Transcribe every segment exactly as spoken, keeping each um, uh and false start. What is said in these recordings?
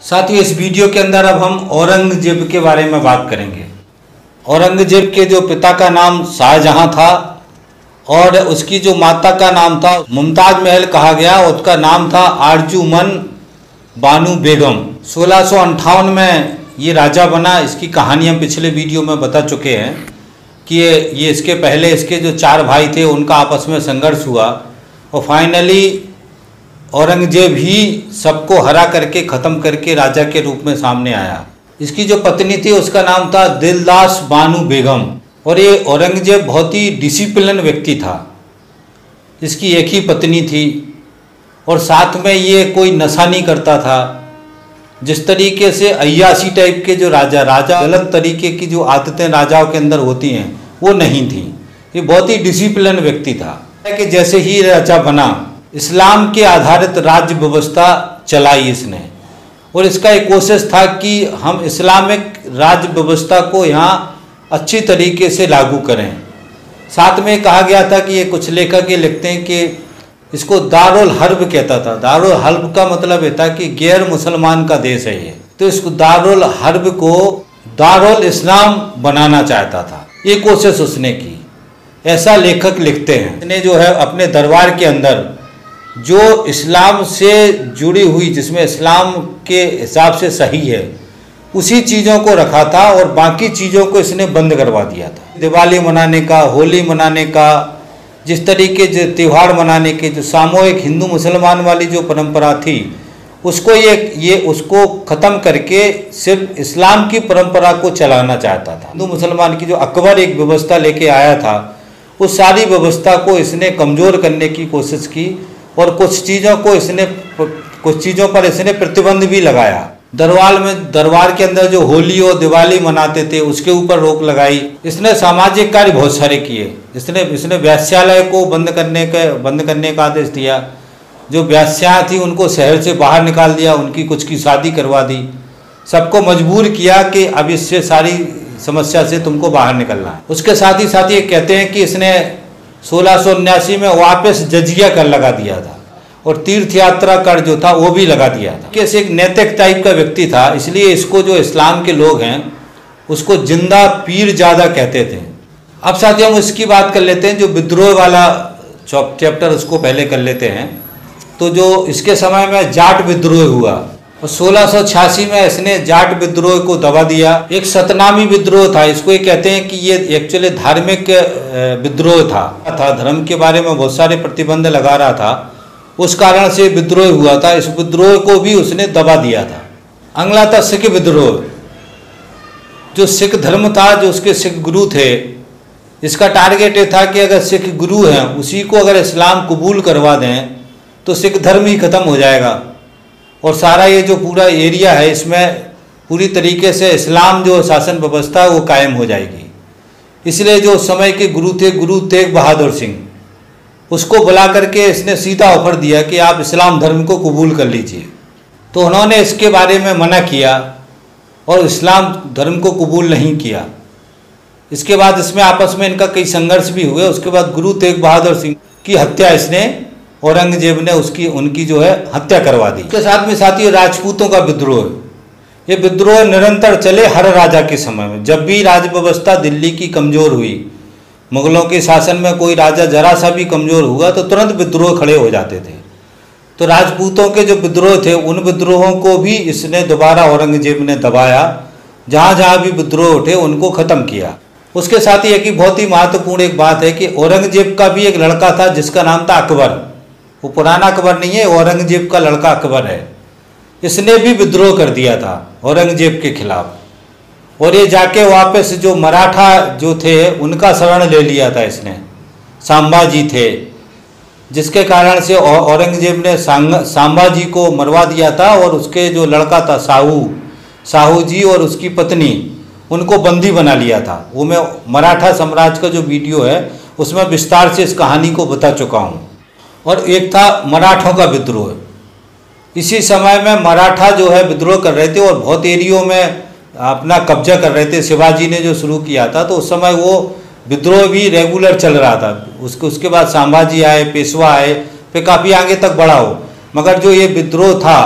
साथियों, इस वीडियो के अंदर अब हम औरंगजेब के बारे में बात करेंगे। औरंगजेब के जो पिता का नाम शाहजहां था और उसकी जो माता का नाम था मुमताज महल कहा गया, उसका नाम था आरजूमन बानू बेगम। सोलह सौ अंठावन में ये राजा बना। इसकी कहानी हम पिछले वीडियो में बता चुके हैं कि ये ये इसके पहले इसके जो चार भाई थे उनका आपस में संघर्ष हुआ और फाइनली औरंगजेब ही सबको हरा करके ख़त्म करके राजा के रूप में सामने आया। इसकी जो पत्नी थी उसका नाम था दिलदास बानू बेगम और ये औरंगजेब बहुत ही डिसिप्लिन व्यक्ति था। इसकी एक ही पत्नी थी और साथ में ये कोई नशा नहीं करता था। जिस तरीके से अय्याशी टाइप के जो राजा राजा गलत तरीके की जो आदतें राजाओं के अंदर होती हैं वो नहीं थी। ये बहुत ही डिसिप्लिन व्यक्ति था कि जैसे ही राजा बना इस्लाम के आधारित राज्य व्यवस्था चलाई इसने और इसका एक कोशिश था कि हम इस्लामिक राज्य व्यवस्था को यहाँ अच्छी तरीके से लागू करें। साथ में कहा गया था कि ये कुछ लेखक ये लिखते हैं कि इसको दारुल हर्ब कहता था। दारुल हर्ब का मतलब ये था कि गैर मुसलमान का देश है ये, तो इसको दारुल हर्ब को दारुल इस्लाम बनाना चाहता था। ये कोशिश उसने की, ऐसा लेखक लिखते हैं। इसने जो है अपने दरबार के अंदर जो इस्लाम से जुड़ी हुई, जिसमें इस्लाम के हिसाब से सही है, उसी चीज़ों को रखा था और बाकी चीज़ों को इसने बंद करवा दिया था। दिवाली मनाने का, होली मनाने का, जिस तरीके जो त्यौहार मनाने के जो सामूहिक हिंदू मुसलमान वाली जो परंपरा थी उसको ये ये उसको ख़त्म करके सिर्फ इस्लाम की परंपरा को चलाना चाहता था। हिंदू मुसलमान की जो अकबर एक व्यवस्था लेके आया था उस सारी व्यवस्था को इसने कमज़ोर करने की कोशिश की और कुछ चीज़ों को इसने कुछ चीज़ों पर इसने प्रतिबंध भी लगाया। दरबार में दरबार के अंदर जो होली और दिवाली मनाते थे उसके ऊपर रोक लगाई। इसने सामाजिक कार्य बहुत सारे किए। इसने इसने वेश्यालय को बंद करने के बंद करने का आदेश दिया। जो वेश्याएँ थी उनको शहर से बाहर निकाल दिया, उनकी कुछ की शादी करवा दी। सबको मजबूर किया कि अब इससे सारी समस्या से तुमको बाहर निकलना है। उसके साथ ही साथ ये कहते हैं कि इसने सोलह सौ उन्यासी में वापस जजिया कर लगा दिया था और तीर्थ यात्रा कर जो था वो भी लगा दिया था। कैसे एक नैतिक टाइप का व्यक्ति था, इसलिए इसको जो इस्लाम के लोग हैं उसको जिंदा पीर ज़्यादा कहते थे। अब साथियों हम इसकी बात कर लेते हैं, जो विद्रोह वाला चैप्टर उसको पहले कर लेते हैं। तो जो इसके समय में जाट विद्रोह हुआ और सोलह सौ छियासी में इसने जाट विद्रोह को दबा दिया। एक सतनामी विद्रोह था, इसको ये कहते हैं कि ये एक्चुअली धार्मिक विद्रोह था था धर्म के बारे में बहुत सारे प्रतिबंध लगा रहा था, उस कारण से विद्रोह हुआ था। इस विद्रोह को भी उसने दबा दिया था। अगला था सिख विद्रोह। जो सिख धर्म था, जो उसके सिख गुरु थे, इसका टारगेट ये था कि अगर सिख गुरु हैं उसी को अगर इस्लाम कबूल करवा दें तो सिख धर्म ही ख़त्म हो जाएगा और सारा ये जो पूरा एरिया है इसमें पूरी तरीके से इस्लाम जो शासन व्यवस्था वो कायम हो जाएगी। इसलिए जो समय के गुरु थे, गुरु तेग बहादुर सिंह, उसको बुला करके इसने सीधा ऑफर दिया कि आप इस्लाम धर्म को कबूल कर लीजिए। तो उन्होंने इसके बारे में मना किया और इस्लाम धर्म को कबूल नहीं किया। इसके बाद इसमें आपस में इनका कई संघर्ष भी हुए। उसके बाद गुरु तेग बहादुर सिंह की हत्या इसने औरंगजेब ने उसकी उनकी जो है हत्या करवा दी। इसके साथ में साथियों राजपूतों का विद्रोह, ये विद्रोह निरंतर चले हर राजा के समय में। जब भी राज व्यवस्था दिल्ली की कमज़ोर हुई, मुगलों के शासन में कोई राजा जरा सा भी कमज़ोर हुआ तो तुरंत विद्रोह खड़े हो जाते थे। तो राजपूतों के जो विद्रोह थे उन विद्रोहों को भी इसने दोबारा औरंगजेब ने दबाया। जहाँ जहाँ भी विद्रोह उठे उनको ख़त्म किया। उसके साथ ही एक ही बहुत ही महत्वपूर्ण एक बात है कि औरंगजेब का भी एक लड़का था जिसका नाम था अकबर। वो पुराना अकबर नहीं है, औरंगजेब का लड़का अकबर है। इसने भी विद्रोह कर दिया था औरंगजेब के खिलाफ और ये जाके वापस जो मराठा जो थे उनका शरण ले लिया था इसने। संभाजी थे, जिसके कारण से औरंगजेब ने संभाजी को मरवा दिया था और उसके जो लड़का था साहू साहू जी और उसकी पत्नी, उनको बंदी बना लिया था। वो मैं मराठा साम्राज्य का जो वीडियो है उसमें विस्तार से इस कहानी को बता चुका हूँ। और एक था मराठों का विद्रोह। इसी समय में मराठा जो है विद्रोह कर रहे थे और बहुत एरियो में अपना कब्जा कर रहे थे। शिवाजी ने जो शुरू किया था तो उस समय वो विद्रोह भी रेगुलर चल रहा था। उसके उसके बाद संभाजी आए, पेशवा आए, फिर काफ़ी आगे तक बढ़ा हो। मगर जो ये विद्रोह था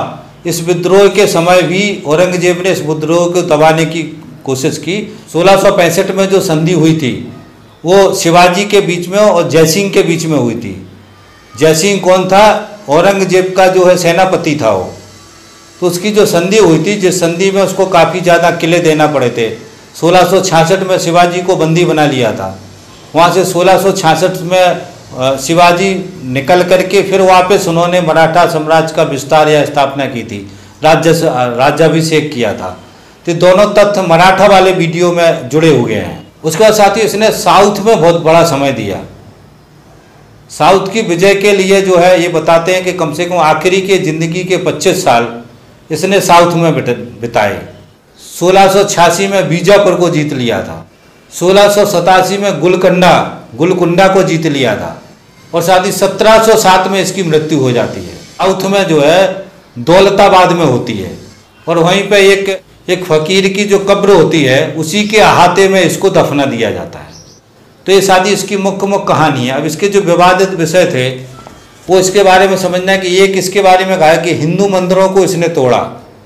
इस विद्रोह के समय भी औरंगजेब ने इस विद्रोह को दबाने की कोशिश की। सोलह सौ पैंसठ में जो संधि हुई थी वो शिवाजी के बीच में और जयसिंह के बीच में हुई थी। जयसिंह कौन था? औरंगजेब का जो है सेनापति था वो। तो उसकी जो संधि हुई थी, जिस संधि में उसको काफ़ी ज़्यादा किले देना पड़े थे। सोलह सौ छियासठ में शिवाजी को बंदी बना लिया था। वहाँ से सोलह सौ छियासठ में शिवाजी निकल करके फिर वापस उन्होंने मराठा साम्राज्य का विस्तार या स्थापना की थी, राज्य राज्याभिषेक किया था। तो दोनों तथ्य मराठा वाले वीडियो में जुड़े हुए हैं। उसके बाद साथ ही इसने साउथ में बहुत बड़ा समय दिया। साउथ की विजय के लिए जो है ये बताते हैं कि कम से कम आखिरी के ज़िंदगी के पच्चीस साल इसने साउथ में बिताए। सोलह सौ छियासी में बीजापुर को जीत लिया था। सोलह सौ सतासी में गुलकंडा गुलकुंडा को जीत लिया था। और साथ ही सत्रह सौ सात में इसकी मृत्यु हो जाती है। साउथ में जो है दौलताबाद में होती है और वहीं पे एक एक फ़कीर की जो कब्र होती है उसी के अहाते में इसको दफना दिया जाता है। तो ये सारी इसकी मुख्य मुख्य कहानी है। अब इसके जो विवादित विषय थे वो इसके बारे में समझना है कि एक इसके बारे में कहा कि हिंदू मंदिरों को इसने तोड़ा।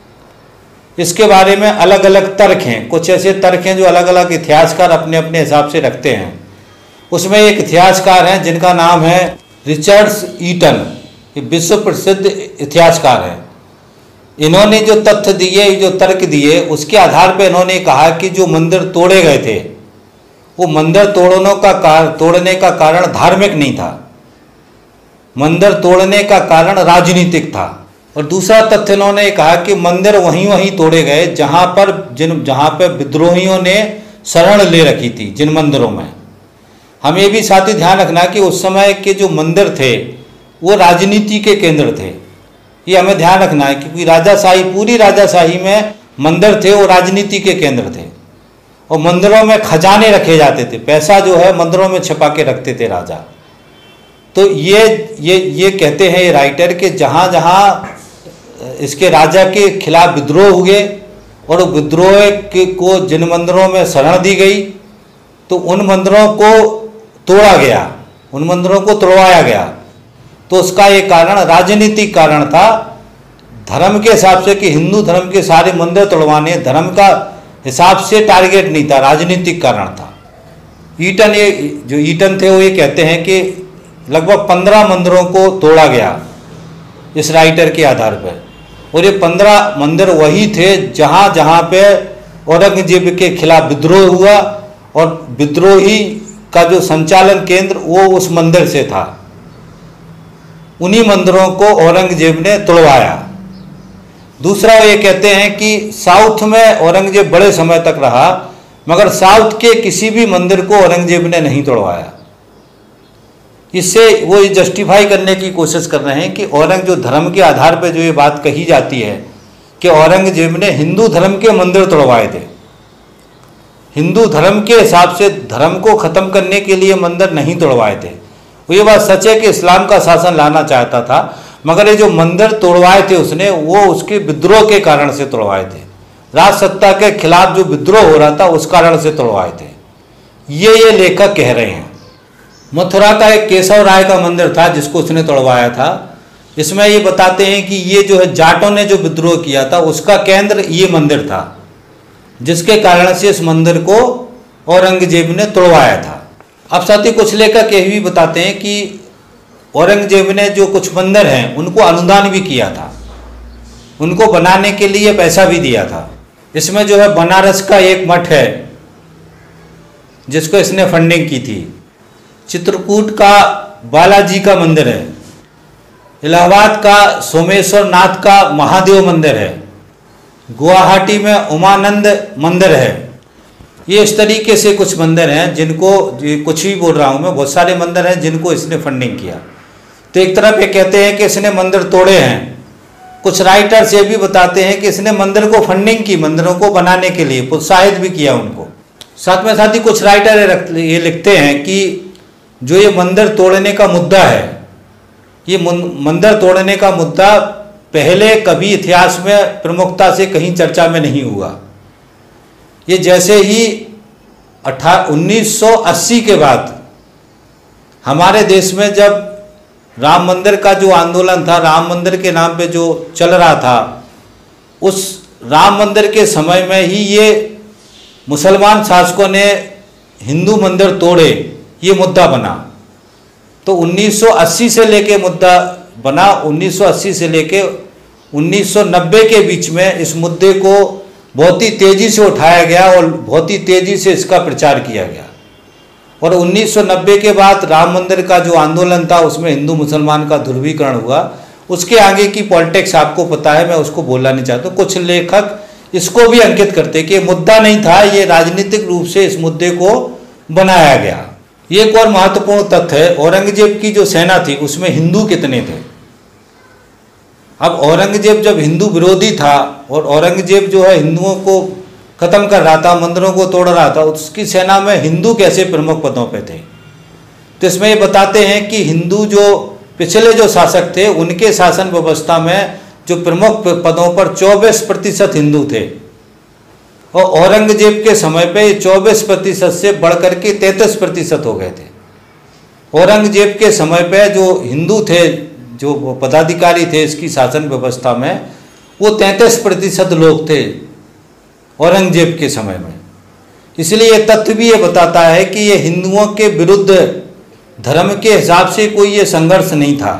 इसके बारे में अलग अलग तर्क हैं। कुछ ऐसे तर्क हैं जो अलग अलग इतिहासकार अपने अपने हिसाब से रखते हैं। उसमें एक इतिहासकार हैं जिनका नाम है रिचर्ड्स ईटन। ये विश्व प्रसिद्ध इतिहासकार हैं। इन्होंने जो तथ्य दिए, जो तर्क दिए, उसके आधार पर इन्होंने कहा कि जो मंदिर तोड़े गए थे वो मंदिर तोड़ने का कारण तोड़ने का कारण धार्मिक नहीं था, मंदिर तोड़ने का कारण राजनीतिक था। और दूसरा तथ्य इन्होंने कहा कि मंदिर वहीं वहीं तोड़े गए जहां पर जिन जहां पर विद्रोहियों ने शरण ले रखी थी जिन मंदिरों में। हमें भी साथ ही ध्यान रखना कि उस समय के जो मंदिर थे वो राजनीति के केंद्र थे। ये हमें ध्यान रखना है क्योंकि राजाशाही, पूरी राजाशाही में मंदिर थे वो राजनीति के केंद्र थे। और मंदिरों में खजाने रखे जाते थे, पैसा जो है मंदिरों में छिपा के रखते थे राजा। तो ये ये ये कहते हैं ये राइटर कि जहाँ जहाँ इसके राजा के खिलाफ विद्रोह हुए और विद्रोह के को जिन मंदिरों में शरण दी गई तो उन मंदिरों को तोड़ा गया, उन मंदिरों को तोड़वाया गया। तो उसका एक कारण राजनीतिक कारण था, धर्म के हिसाब से कि हिंदू धर्म के सारे मंदिर तोड़वाने धर्म का हिसाब से टारगेट नहीं था, राजनीतिक कारण था। ईटन ये जो ईटन थे वो ये कहते हैं कि लगभग पंद्रह मंदिरों को तोड़ा गया इस राइटर के आधार पर। और ये पंद्रह मंदिर वही थे जहाँ जहाँ पे औरंगजेब के खिलाफ विद्रोह हुआ और विद्रोही का जो संचालन केंद्र वो उस मंदिर से था। उन्हीं मंदिरों को औरंगजेब ने तोड़वाया। दूसरा ये कहते हैं कि साउथ में औरंगजेब बड़े समय तक रहा मगर साउथ के किसी भी मंदिर को औरंगजेब ने नहीं तोड़वाया। इससे वो ये जस्टिफाई करने की कोशिश कर रहे हैं कि औरंग जो धर्म के आधार पर जो ये बात कही जाती है कि औरंगजेब ने हिंदू धर्म के मंदिर तोड़वाए थे, हिंदू धर्म के हिसाब से धर्म को ख़त्म करने के लिए मंदिर नहीं तोड़वाए थे। वो ये बात सच है कि इस्लाम का शासन लाना चाहता था मगर ये जो मंदिर तोड़वाए थे उसने वो उसके विद्रोह के कारण से तोड़वाए थे, राज सत्ता के खिलाफ जो विद्रोह हो रहा था उस कारण से तोड़वाए थे, ये ये लेखक कह रहे हैं। मथुरा का एक केशव राय का मंदिर था जिसको उसने तोड़वाया था। इसमें ये बताते हैं कि ये जो है जाटों ने जो विद्रोह किया था उसका केंद्र ये मंदिर था जिसके कारण से इस मंदिर को औरंगजेब ने तोड़वाया था। अब साथ ही कुछ लेखक यह भी बताते हैं कि औरंगजेब ने जो कुछ मंदिर हैं उनको अनुदान भी किया था, उनको बनाने के लिए पैसा भी दिया था। इसमें जो है बनारस का एक मठ है जिसको इसने फंडिंग की थी, चित्रकूट का बालाजी का मंदिर है, इलाहाबाद का सोमेश्वर नाथ का महादेव मंदिर है, गुवाहाटी में उमानंद मंदिर है। ये इस तरीके से कुछ मंदिर हैं जिनको, कुछ ही बोल रहा हूँ मैं, बहुत सारे मंदिर हैं जिनको इसने फंडिंग किया। तो एक तरफ ये कहते हैं कि इसने मंदिर तोड़े हैं, कुछ राइटर्स ये भी बताते हैं कि इसने मंदिर को फंडिंग की, मंदिरों को बनाने के लिए प्रोत्साहित भी किया उनको। साथ में साथ ही कुछ राइटर ये लिखते हैं कि जो ये मंदिर तोड़ने का मुद्दा है, ये मंदिर तोड़ने का मुद्दा पहले कभी इतिहास में प्रमुखता से कहीं चर्चा में नहीं हुआ। ये जैसे ही अठा उन्नीस सौ अस्सी के बाद हमारे देश में जब राम मंदिर का जो आंदोलन था, राम मंदिर के नाम पे जो चल रहा था, उस राम मंदिर के समय में ही ये मुसलमान शासकों ने हिंदू मंदिर तोड़े, ये मुद्दा बना। तो उन्नीस सौ अस्सी से लेके मुद्दा बना, उन्नीस सौ अस्सी से लेके उन्नीस सौ नब्बे के बीच में इस मुद्दे को बहुत ही तेज़ी से उठाया गया और बहुत ही तेज़ी से इसका प्रचार किया गया। और उन्नीस सौ नब्बे के बाद राम मंदिर का जो आंदोलन था उसमें हिंदू मुसलमान का ध्रुवीकरण हुआ। उसके आगे की पॉलिटिक्स आपको पता है, मैं उसको बोलना नहीं चाहता। कुछ लेखक इसको भी अंकित करते कि मुद्दा नहीं था, ये राजनीतिक रूप से इस मुद्दे को बनाया गया। ये एक और महत्वपूर्ण तथ्य है, औरंगजेब की जो सेना थी उसमें हिंदू कितने थे। अब औरंगजेब जब हिंदू विरोधी था और औरंगजेब जो है हिंदुओं को खत्म कर रहा था, मंदिरों को तोड़ रहा था, उसकी सेना में हिंदू कैसे प्रमुख पदों पे थे। तो इसमें ये बताते हैं कि हिंदू जो पिछले जो शासक थे उनके शासन व्यवस्था में जो प्रमुख पदों पर चौबीस प्रतिशत हिंदू थे और औरंगजेब के समय पे चौबीस प्रतिशत से बढ़कर के तैंतीस प्रतिशत हो गए थे। औरंगजेब के समय पे जो हिंदू थे, जो पदाधिकारी थे इसकी शासन व्यवस्था में, वो तैंतीस प्रतिशत लोग थे औरंगजेब के समय में। इसलिए ये तथ्य भी ये बताता है कि ये हिंदुओं के विरुद्ध धर्म के हिसाब से कोई ये संघर्ष नहीं था।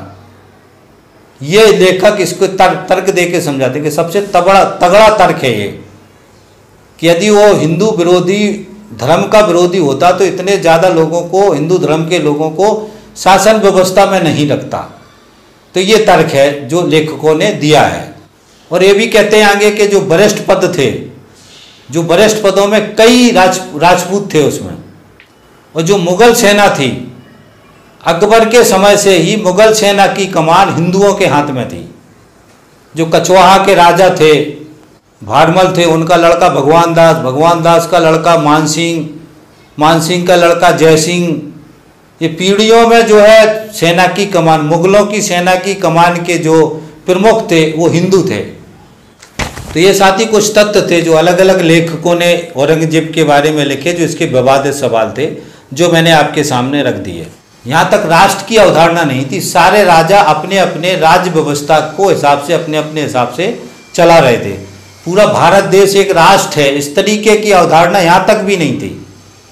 ये लेखक इसको तर्क तर्क दे के समझाते हैं कि सबसे तगड़ा तगड़ा तर्क है ये कि यदि वो हिंदू विरोधी, धर्म का विरोधी होता तो इतने ज़्यादा लोगों को, हिंदू धर्म के लोगों को शासन व्यवस्था में नहीं रखता। तो ये तर्क है जो लेखकों ने दिया है। और ये भी कहते हैं आगे के जो वरिष्ठ पद थे, जो वरिष्ठ पदों में कई राज राजपूत थे उसमें, और जो मुगल सेना थी, अकबर के समय से ही मुगल सेना की कमान हिंदुओं के हाथ में थी। जो कछवाहा के राजा थे, भारमल थे, उनका लड़का भगवान दास, भगवान दास का लड़का मानसिंह, मानसिंह का लड़का जयसिंह, ये पीढ़ियों में जो है सेना की कमान, मुगलों की सेना की कमान के जो प्रमुख थे वो हिंदू थे। तो ये साथ ही कुछ तथ्य थे जो अलग अलग लेखकों ने औरंगजेब के बारे में लिखे, जो इसके विवादित सवाल थे, जो मैंने आपके सामने रख दिए। यहाँ तक राष्ट्र की अवधारणा नहीं थी, सारे राजा अपने अपने राज्य व्यवस्था को हिसाब से अपने अपने हिसाब से चला रहे थे। पूरा भारत देश एक राष्ट्र है, इस तरीके की अवधारणा यहाँ तक भी नहीं थी।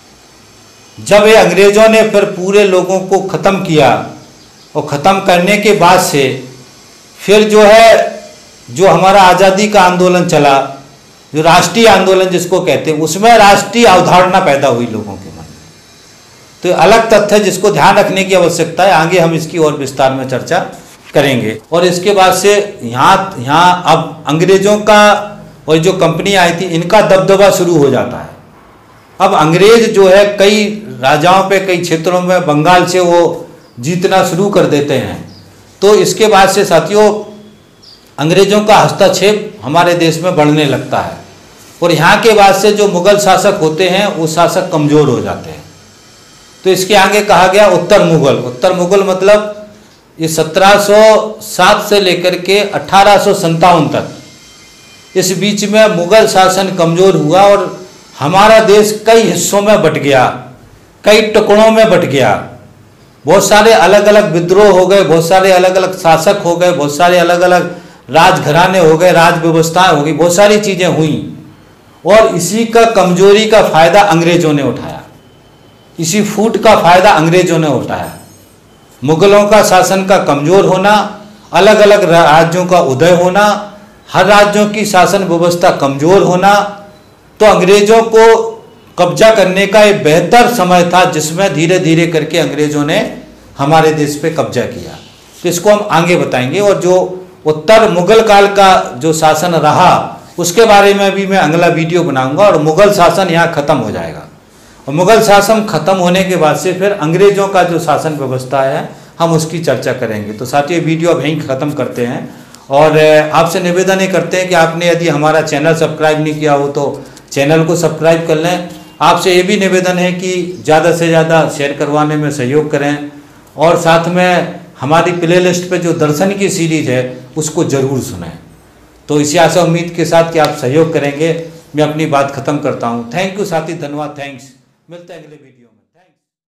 जब ये अंग्रेजों ने फिर पूरे लोगों को ख़त्म किया और ख़त्म करने के बाद से फिर जो है जो हमारा आज़ादी का आंदोलन चला, जो राष्ट्रीय आंदोलन जिसको कहते हैं, उसमें राष्ट्रीय अवधारणा पैदा हुई लोगों के मन में। तो अलग तथ्य है जिसको ध्यान रखने की आवश्यकता है। आगे हम इसकी और विस्तार में चर्चा करेंगे। और इसके बाद से यहाँ यहाँ अब अंग्रेजों का और जो कंपनी आई थी इनका दबदबा शुरू हो जाता है। अब अंग्रेज जो है कई राजाओं पे, कई क्षेत्रों में बंगाल से वो जीतना शुरू कर देते हैं। तो इसके बाद से साथियों अंग्रेजों का हस्तक्षेप हमारे देश में बढ़ने लगता है और यहाँ के बाद से जो मुगल शासक होते हैं वो शासक कमज़ोर हो जाते हैं। तो इसके आगे कहा गया उत्तर मुगल। उत्तर मुगल मतलब ये सत्रह सौ सात से लेकर के अठारह सौ संतावन तक, इस बीच में मुगल शासन कमज़ोर हुआ और हमारा देश कई हिस्सों में बट गया, कई टुकड़ों में बट गया। बहुत सारे अलग अलग विद्रोह हो गए, बहुत सारे अलग अलग शासक हो गए, बहुत सारे अलग अलग राजघराने हो गए, राज व्यवस्थाएं हो गई, बहुत सारी चीज़ें हुई। और इसी का कमजोरी का फायदा अंग्रेजों ने उठाया, इसी फूट का फायदा अंग्रेजों ने उठाया। मुगलों का शासन का कमजोर होना, अलग अलग राज्यों का उदय होना, हर राज्यों की शासन व्यवस्था कमजोर होना, तो अंग्रेजों को कब्जा करने का एक बेहतर समय था जिसमें धीरे धीरे करके अंग्रेजों ने हमारे देश पे कब्जा किया। तो इसको हम आगे बताएंगे। और जो उत्तर मुगल काल का जो शासन रहा उसके बारे में भी मैं अगला वीडियो बनाऊंगा। और मुगल शासन यहाँ खत्म हो जाएगा और मुगल शासन खत्म होने के बाद से फिर अंग्रेजों का जो शासन व्यवस्था है हम उसकी चर्चा करेंगे। तो साथियों वीडियो अब यहीं ख़त्म करते हैं और आपसे निवेदन ये करते हैं कि आपने यदि हमारा चैनल सब्सक्राइब नहीं किया हो तो चैनल को सब्सक्राइब कर लें। आपसे ये भी निवेदन है कि ज़्यादा से ज़्यादा शेयर करवाने में सहयोग करें और साथ में हमारी प्लेलिस्ट पे जो दर्शन की सीरीज़ है उसको ज़रूर सुनें। तो इसी आशा उम्मीद के साथ कि आप सहयोग करेंगे मैं अपनी बात ख़त्म करता हूँ। थैंक यू साथी, धन्यवाद, थैंक्स। मिलते हैं अगले वीडियो।